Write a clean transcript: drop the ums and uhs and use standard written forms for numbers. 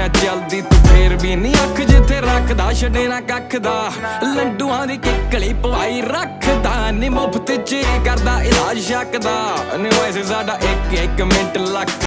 चलदी तू फेर भी नहीं अख जिथे रखदा छड़े ना कख दा लंडुआं दी किकली पवाई रखदा नी मुफ्त च करदा इलाज शक दा नी वैसे साडा एक एक मिंट लक